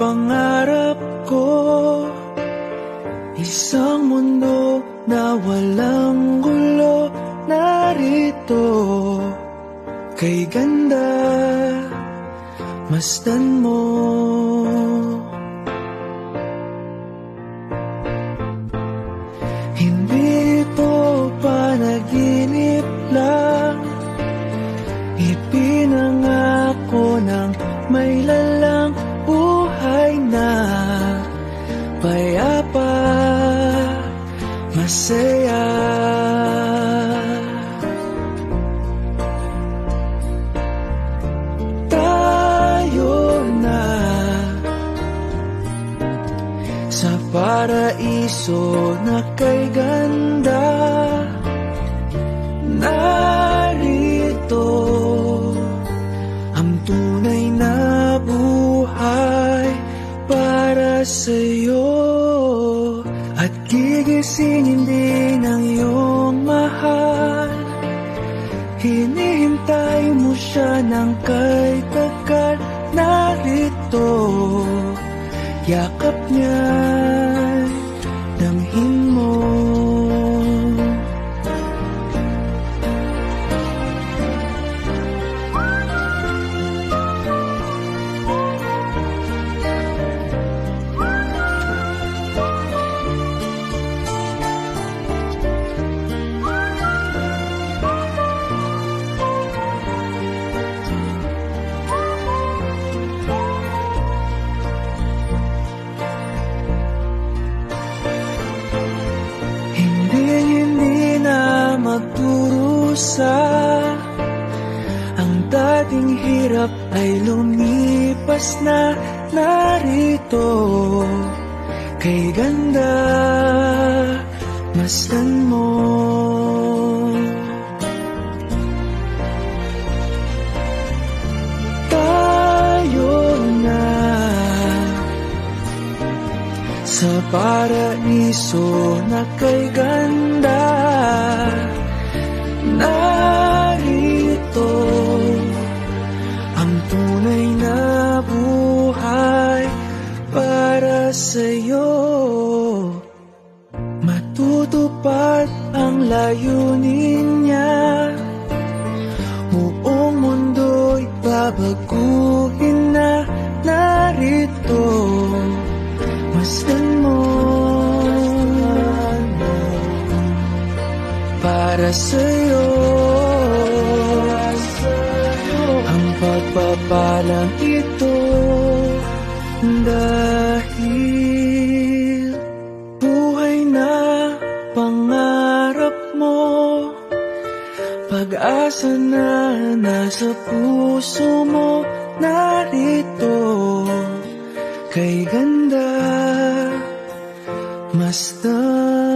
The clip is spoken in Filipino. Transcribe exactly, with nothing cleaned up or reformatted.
pangarap ko, isang mundo na walang gulo. Narito kay ganda, masdan mo. Hindi ito panaginip lang, ipinangako ng may lalang buhay na payapa, masaya. Tayo na sa paraiso na kay ganda. Narito ang tunay na buhay para sa'yo, at gigisingin din ang iyong mahal. Hinihintay mo siya ng kay tagal. Narito, yakap niya'y damhin mo. Magdurusa, ang dating hirap ay lumipas na. Narito kay ganda, masdan mo. Tayo na sa paraiso na kay ganda. Narito ang tunay na buhay para sa'yo. Matutupad ang layunin niya, buong mundo'y babaguhin na. Narito, masdan mo para sa'yo ang pagpapalang ito, dahil buhay na pangarap mo, pag-asa na nasa puso mo. Narito kay ganda, masdan